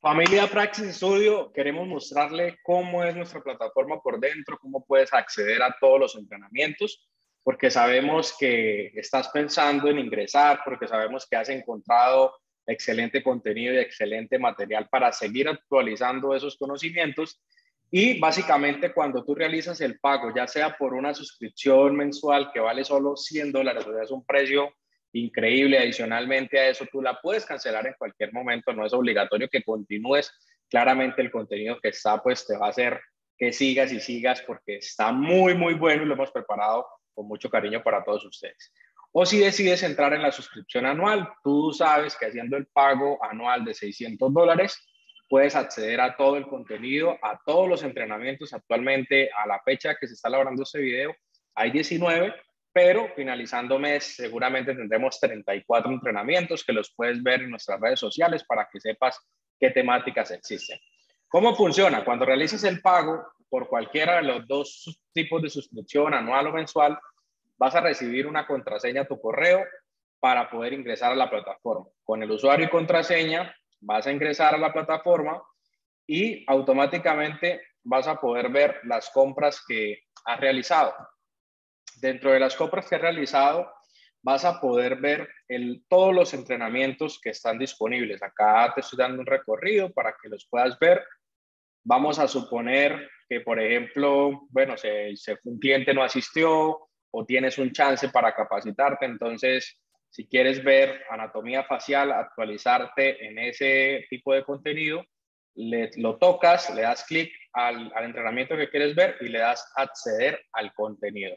Familia Praxis Studio, queremos mostrarle cómo es nuestra plataforma por dentro, cómo puedes acceder a todos los entrenamientos, porque sabemos que estás pensando en ingresar, porque sabemos que has encontrado excelente contenido y excelente material para seguir actualizando esos conocimientos. Y básicamente cuando tú realizas el pago, ya sea por una suscripción mensual que vale solo $100, o sea, es un precio increíble. Adicionalmente a eso, tú la puedes cancelar en cualquier momento, no es obligatorio que continúes. Claramente el contenido que está, pues te va a hacer que sigas y sigas porque está muy, muy bueno y lo hemos preparado con mucho cariño para todos ustedes. O si decides entrar en la suscripción anual, tú sabes que haciendo el pago anual de $600, puedes acceder a todo el contenido, a todos los entrenamientos. Actualmente, a la fecha que se está elaborando este video, hay 19, pero finalizando mes seguramente tendremos 34 entrenamientos que los puedes ver en nuestras redes sociales para que sepas qué temáticas existen. ¿Cómo funciona? Cuando realices el pago por cualquiera de los dos tipos de suscripción, anual o mensual, vas a recibir una contraseña a tu correo para poder ingresar a la plataforma. Con el usuario y contraseña vas a ingresar a la plataforma y automáticamente vas a poder ver las compras que has realizado. Dentro de las compras que has realizado, vas a poder ver todos los entrenamientos que están disponibles. Acá te estoy dando un recorrido para que los puedas ver. Vamos a suponer que, por ejemplo, bueno, un cliente no asistió o tienes un chance para capacitarte. Entonces, si quieres ver anatomía facial, actualizarte en ese tipo de contenido, lo tocas, le das clic al entrenamiento que quieres ver y le das acceder al contenido.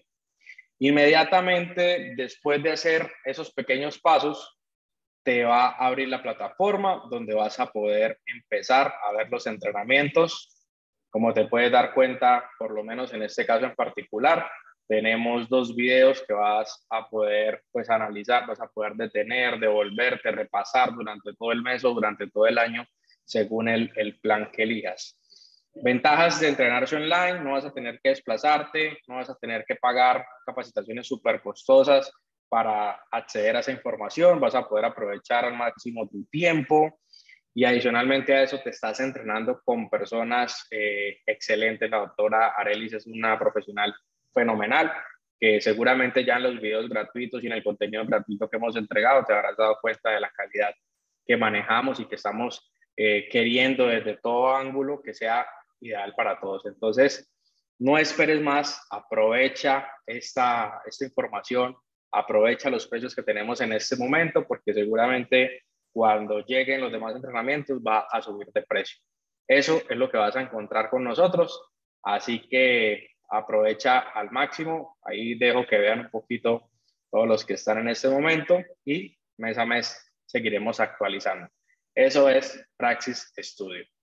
Inmediatamente después de hacer esos pequeños pasos, te va a abrir la plataforma donde vas a poder empezar a ver los entrenamientos. Como te puedes dar cuenta, por lo menos en este caso en particular, tenemos dos videos que vas a poder pues analizar, vas a poder detener, devolverte, repasar durante todo el mes o durante todo el año según el plan que elijas. Ventajas de entrenarse online: no vas a tener que desplazarte, no vas a tener que pagar capacitaciones súper costosas para acceder a esa información, vas a poder aprovechar al máximo tu tiempo y adicionalmente a eso te estás entrenando con personas excelentes. La doctora Arelis es una profesional fenomenal que seguramente ya en los videos gratuitos y en el contenido gratuito que hemos entregado te habrás dado cuenta de la calidad que manejamos y que estamos queriendo desde todo ángulo que sea ideal para todos. Entonces, no esperes más, aprovecha esta información, aprovecha los precios que tenemos en este momento, porque seguramente cuando lleguen los demás entrenamientos va a subir de precio. Eso es lo que vas a encontrar con nosotros, así que aprovecha al máximo. Ahí dejo que vean un poquito todos los que están en este momento y mes a mes seguiremos actualizando. Eso es Praxis Studio.